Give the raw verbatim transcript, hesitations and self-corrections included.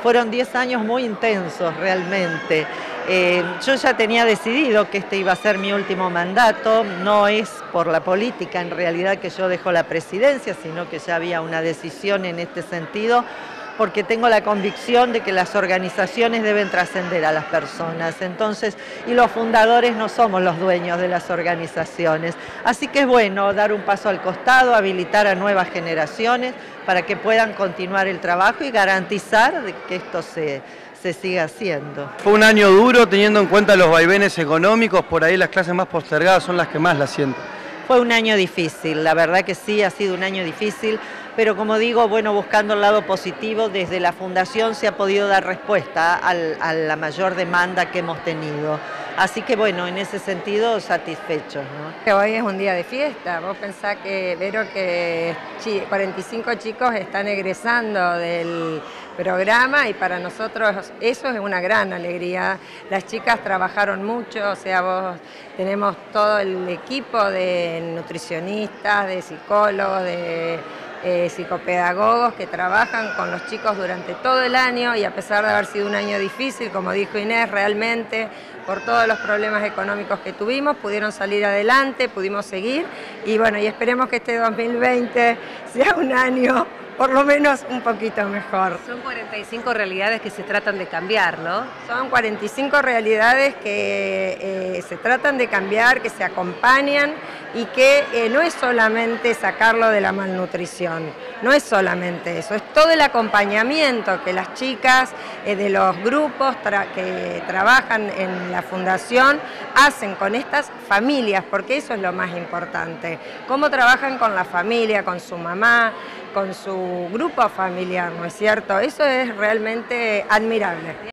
fueron diez años muy intensos realmente. Eh, yo ya tenía decidido que este iba a ser mi último mandato, no es por la política en realidad que yo dejo la presidencia, sino que ya había una decisión en este sentido, porque tengo la convicción de que las organizaciones deben trascender a las personas, entonces, y los fundadores no somos los dueños de las organizaciones. Así que es bueno dar un paso al costado, habilitar a nuevas generaciones para que puedan continuar el trabajo y garantizar de que esto se, se siga haciendo. Fue un año duro teniendo en cuenta los vaivenes económicos, por ahí las clases más postergadas son las que más la sienten. Fue un año difícil, la verdad que sí, ha sido un año difícil, pero como digo, bueno, buscando el lado positivo, desde la Fundación se ha podido dar respuesta al, a la mayor demanda que hemos tenido. Así que bueno, en ese sentido, satisfechos, ¿no? Hoy es un día de fiesta. Vos pensás que, Vero, que cuarenta y cinco chicos están egresando del programa y para nosotros eso es una gran alegría. Las chicas trabajaron mucho, o sea, vos tenemos todo el equipo de nutricionistas, de psicólogos, de eh, psicopedagogos que trabajan con los chicos durante todo el año y a pesar de haber sido un año difícil, como dijo Inés, realmente por todos los problemas económicos que tuvimos, pudieron salir adelante, pudimos seguir y bueno, y esperemos que este dos mil veinte sea un año por lo menos un poquito mejor. Son cuarenta y cinco realidades que se tratan de cambiar, ¿no? Son cuarenta y cinco realidades que eh, se tratan de cambiar, que se acompañan y que eh, no es solamente sacarlo de la malnutrición, no es solamente eso, es todo el acompañamiento que las chicas eh, de los grupos tra que trabajan en la fundación hacen con estas familias, porque eso es lo más importante, cómo trabajan con la familia, con su mamá, con su grupo familiar, ¿no es cierto? Eso es realmente admirable.